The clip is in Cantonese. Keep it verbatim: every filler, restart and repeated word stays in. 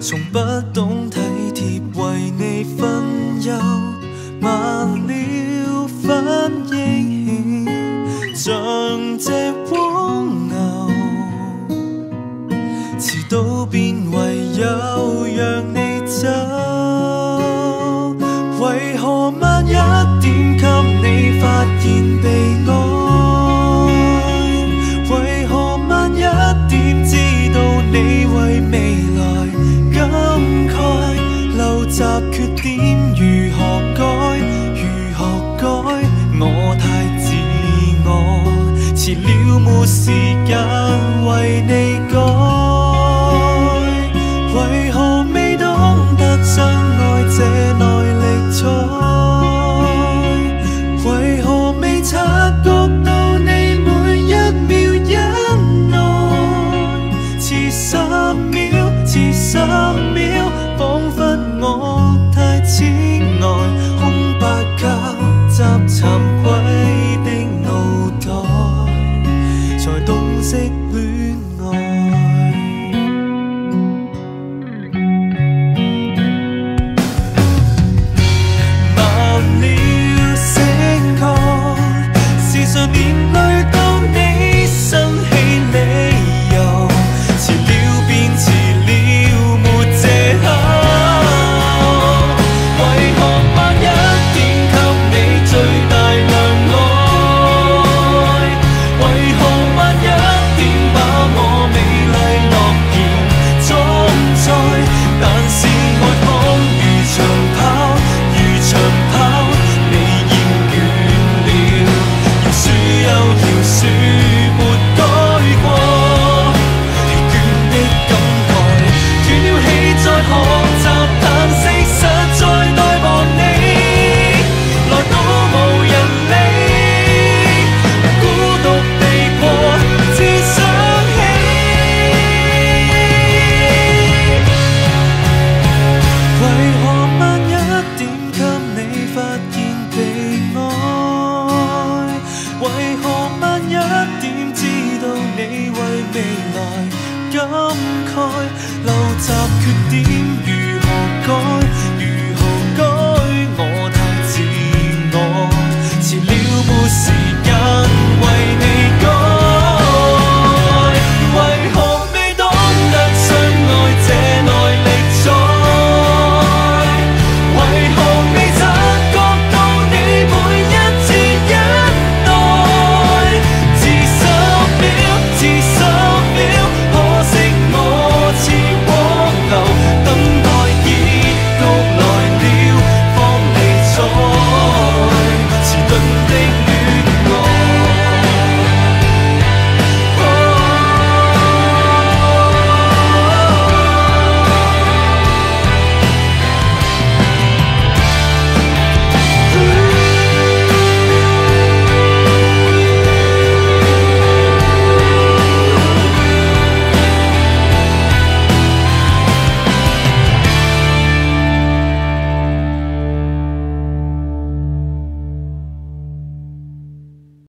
從不懂體貼，為你分憂，慢了反應像隻蝸牛，遲到便唯有讓你走。為何慢一點給你發現被愛？為何慢一點知道你為未來感慨？陋習缺點如何改？如何改？我太自我，遲了沒時間為你改。為何未懂得相愛這耐力賽？為何未察覺到你每一秒忍耐？遲十秒，遲十秒，彷彿我太痴呆。